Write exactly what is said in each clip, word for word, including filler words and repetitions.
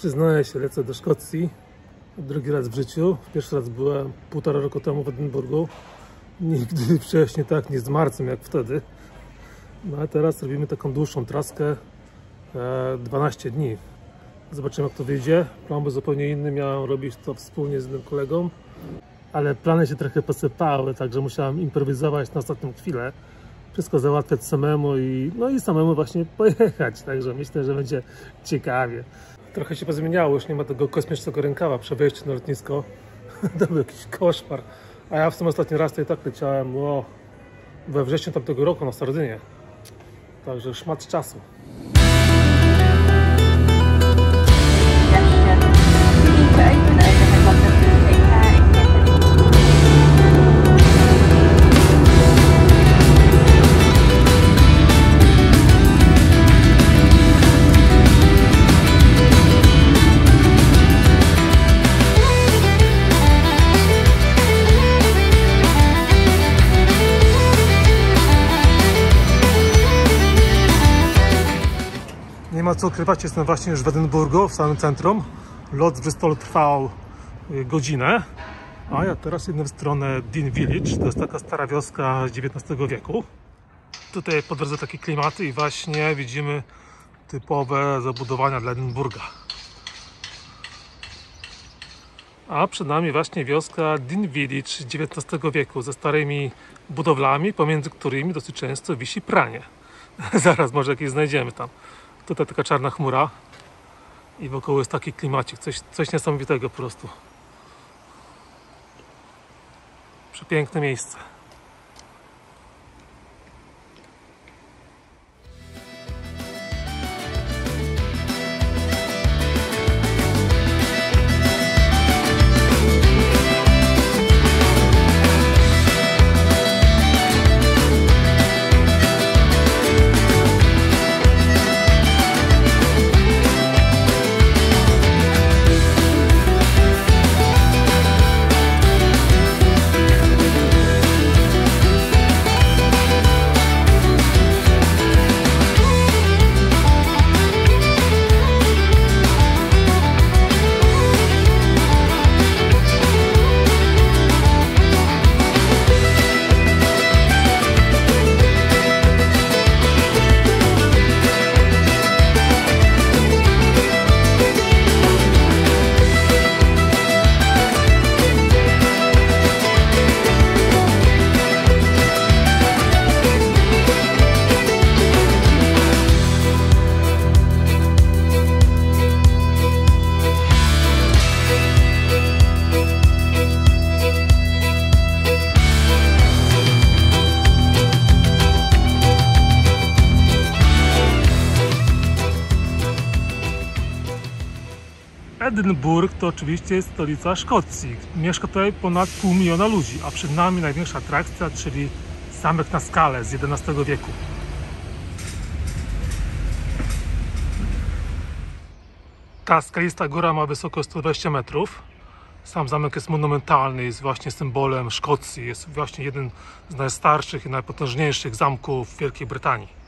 Przyznaję się, lecę do Szkocji drugi raz w życiu. Pierwszy raz byłem półtora roku temu w Edynburgu. Nigdy wcześniej tak nie z marcem jak wtedy. No a teraz robimy taką dłuższą traskę, dwanaście dni. Zobaczymy, jak to wyjdzie. Plan był zupełnie inny, miałem robić to wspólnie z innym kolegą, ale plany się trochę posypały, także musiałem improwizować na ostatnią chwilę. Wszystko załatwiać samemu i, no i samemu właśnie pojechać, także myślę, że będzie ciekawie. Trochę się pozmieniało, już nie ma tego kosmicznego rękawa przy wejściu na lotnisko. To był jakiś koszmar. A ja w tym ostatni raz to i tak leciałem o, we wrześniu tamtego roku na Sardynię. Także szmat czasu. Nie ma co ukrywać, jestem właśnie już w Edynburgu, w samym centrum. Lot z Bristolu trwał godzinę, a ja teraz idę w stronę Dean Village. To jest taka stara wioska z dziewiętnastego wieku. Tutaj po drodze takie klimaty i właśnie widzimy typowe zabudowania dla Edynburga. A przed nami właśnie wioska Dean Village z dziewiętnastego wieku ze starymi budowlami, pomiędzy którymi dosyć często wisi pranie. Zaraz może jakieś znajdziemy tam. Tutaj taka czarna chmura i wokół jest taki klimacik, coś, coś niesamowitego po prostu. Przepiękne miejsce. Edynburg to oczywiście jest stolica Szkocji. Mieszka tutaj ponad pół miliona ludzi, a przed nami największa atrakcja, czyli zamek na skale z jedenastego wieku. Ta skalista góra ma wysokość sto dwadzieścia metrów. Sam zamek jest monumentalny, jest właśnie symbolem Szkocji. Jest właśnie jeden z najstarszych i najpotężniejszych zamków w Wielkiej Brytanii.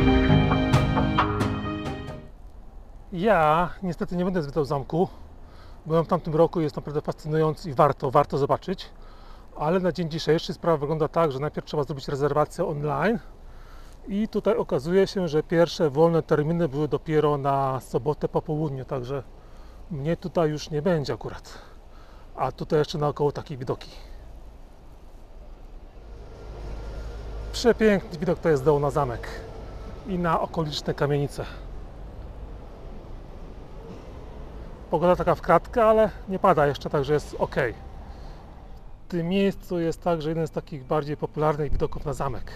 Ja niestety nie będę zwiedzał zamku, Byłem w tamtym roku, jest naprawdę fascynujący i warto, warto zobaczyć. Ale na dzień dzisiejszy sprawa wygląda tak, że najpierw trzeba zrobić rezerwację online i tutaj okazuje się, że pierwsze wolne terminy były dopiero na sobotę po południu, także mnie tutaj już nie będzie akurat. A tutaj jeszcze naokoło takie widoki. Przepiękny widok to jest dołu na zamek i na okoliczne kamienice. Pogoda taka w kratkę, ale nie pada jeszcze, także jest ok. W tym miejscu jest także jeden z takich bardziej popularnych widoków na zamek.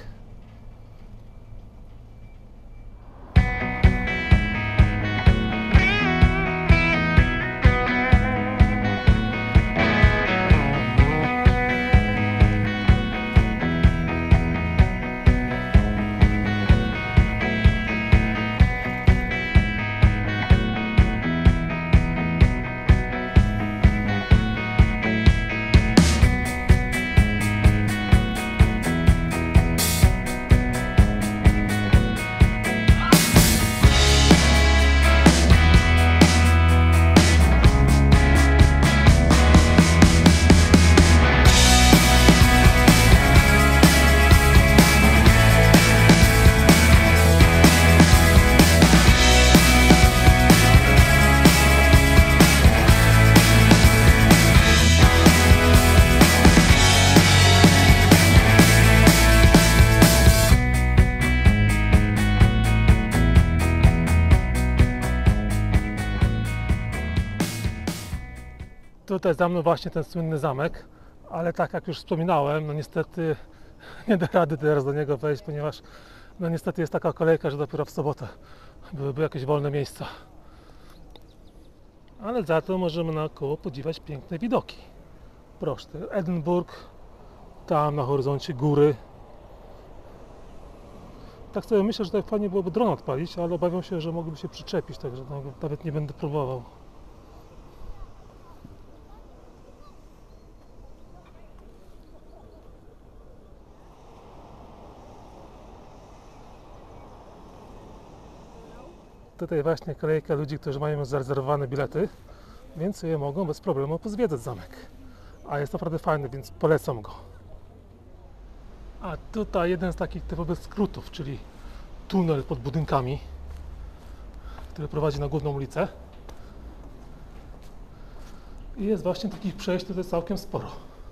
Tutaj za mną właśnie ten słynny zamek, ale tak jak już wspominałem, no niestety nie da rady teraz do niego wejść, ponieważ no niestety jest taka kolejka, że dopiero w sobotę byłyby jakieś wolne miejsca. Ale za to możemy naokoło podziwiać piękne widoki. Proszę, Edynburg, tam na horyzoncie góry. Tak sobie myślę, że tutaj fajnie byłoby dron odpalić, ale obawiam się, że mogłyby się przyczepić, także nawet nie będę próbował. Tutaj właśnie kolejka ludzi, którzy mają już zarezerwowane bilety, więc je mogą bez problemu pozwiedzać zamek. A jest naprawdę fajny, więc polecam go. A tutaj jeden z takich typowych skrótów, czyli tunel pod budynkami, który prowadzi na główną ulicę. I jest właśnie takich przejść tutaj całkiem sporo.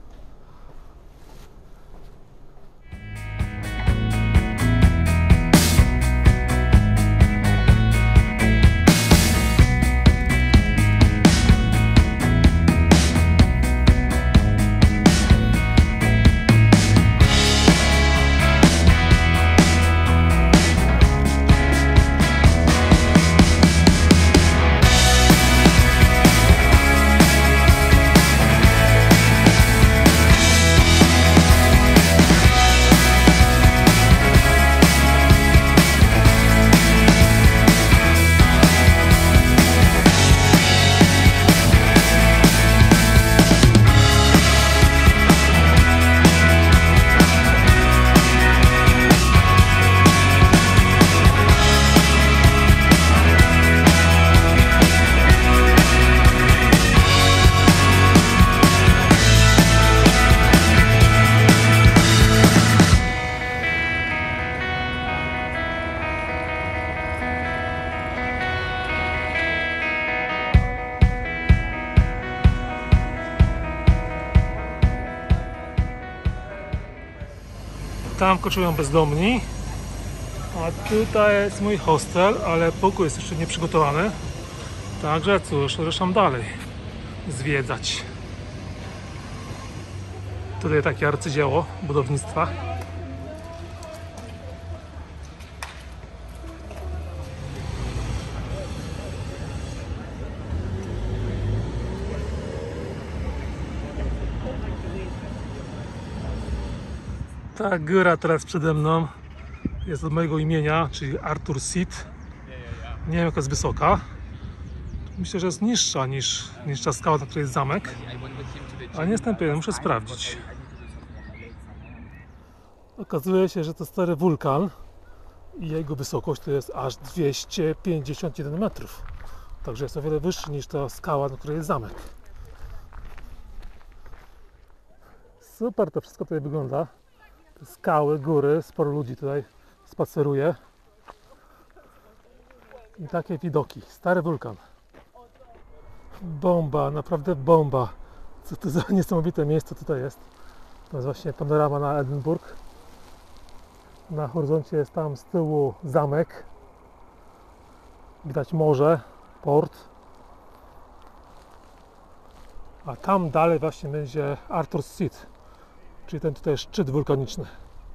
Tam koczują bezdomni, a tutaj jest mój hostel, ale pokój jest jeszcze nie przygotowany. Także cóż, ruszam dalej zwiedzać. Tutaj takie arcydzieło budownictwa. Ta góra teraz przede mną jest od mojego imienia, czyli Arthur Seat. Nie wiem, jaka jest wysoka. Myślę, że jest niższa niż, niż ta skała, na której jest zamek. Ale nie jestem pewien, muszę sprawdzić. Okazuje się, że to stary wulkan i jego wysokość to jest aż dwieście pięćdziesiąt jeden metrów. Także jest o wiele wyższy niż ta skała, na której jest zamek. Super to wszystko tutaj wygląda. Te skały, góry, sporo ludzi tutaj spaceruje. I takie widoki. Stary wulkan. Bomba, naprawdę bomba. Co to za niesamowite miejsce tutaj jest. To jest właśnie panorama na Edynburg. Na horyzoncie jest tam z tyłu zamek. Widać morze, port. A tam dalej właśnie będzie Arthur's Seat, czyli ten tutaj szczyt wulkaniczny.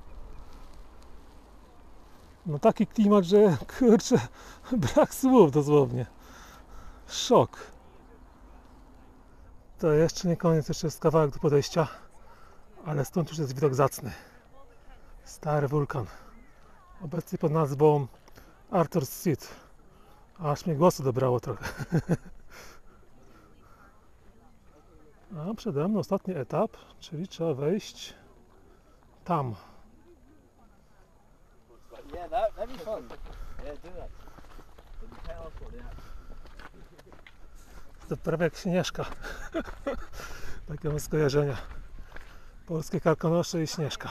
No taki klimat, że kurczę, brak słów dosłownie. Szok. To jeszcze nie koniec, jeszcze jest kawałek do podejścia, ale stąd już jest widok zacny. Stary wulkan. Obecnie pod nazwą Arthur's Seat. Aż mnie głosu dobrało trochę. A przede mną ostatni etap, czyli trzeba wejść tam. To prawie jak Śnieżka. Takie mam skojarzenia. Polskie karkonosze i Śnieżka.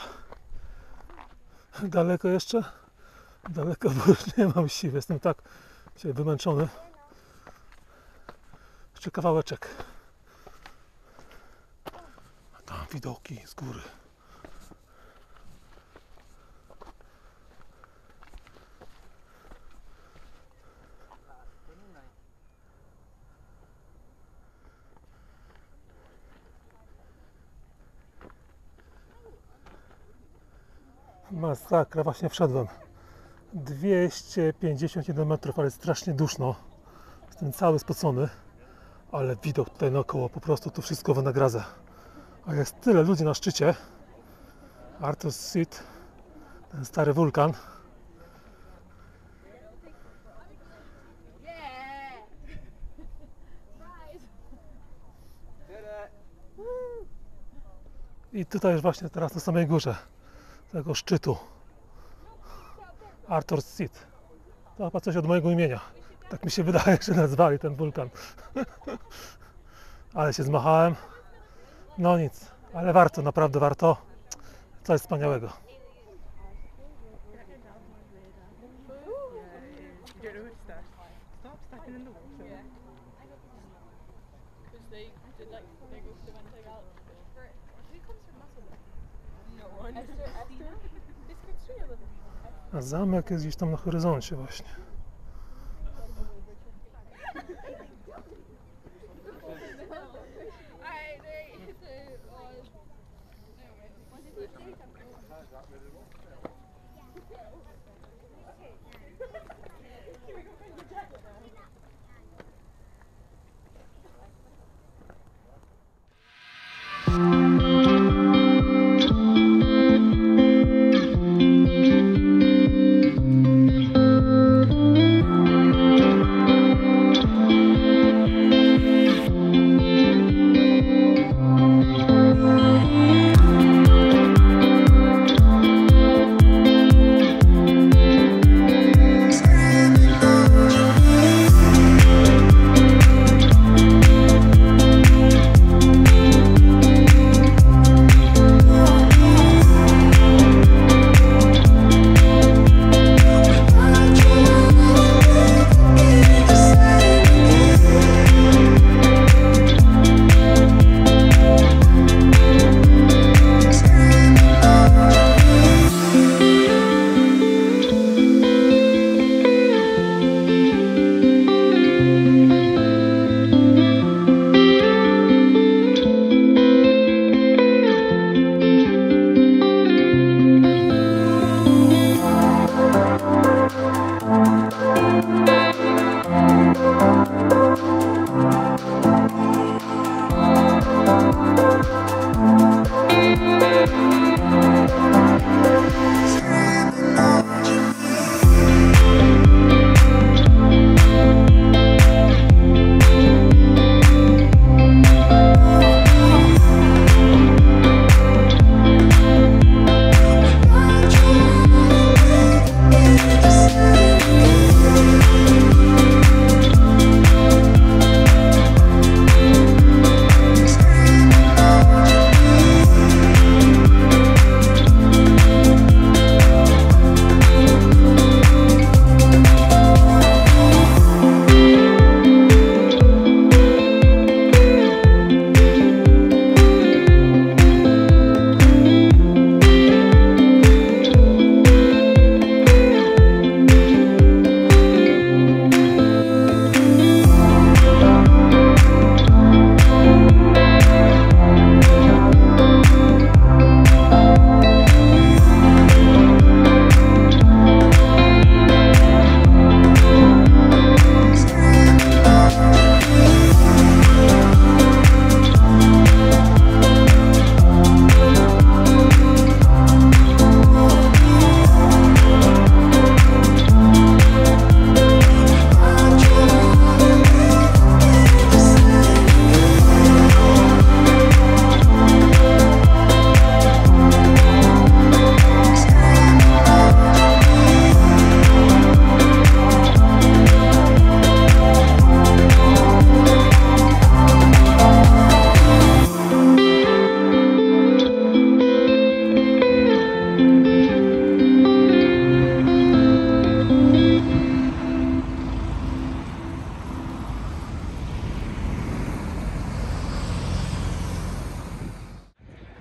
Daleko jeszcze? Daleko, bo już nie mam siły. Jestem tak dzisiaj wymęczony. Jeszcze kawałeczek. A tam widoki z góry. Masakra, właśnie wszedłem. dwieście pięćdziesiąt jeden metrów, ale strasznie duszno. Jestem cały spocony, ale widok tutaj naokoło, po prostu to wszystko wynagradza. A jest tyle ludzi na szczycie. Arthur's Seat, ten stary wulkan. I tutaj już właśnie teraz na samej górze tego szczytu Arthur's Seat. To chyba coś od mojego imienia. Tak mi się wydaje, że nazwali ten wulkan. Ale się zmachałem. No nic, ale warto, naprawdę warto. Coś wspaniałego. A zamek jest gdzieś tam na horyzoncie właśnie.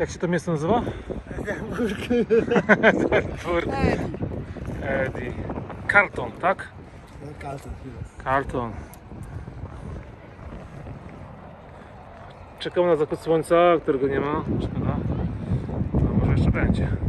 Jak się to miejsce nazywa? Edynburg. Edi. Carlton, tak? Carlton. Carlton. Czekamy na zachód słońca, którego nie ma. Szkoda. A może jeszcze będzie.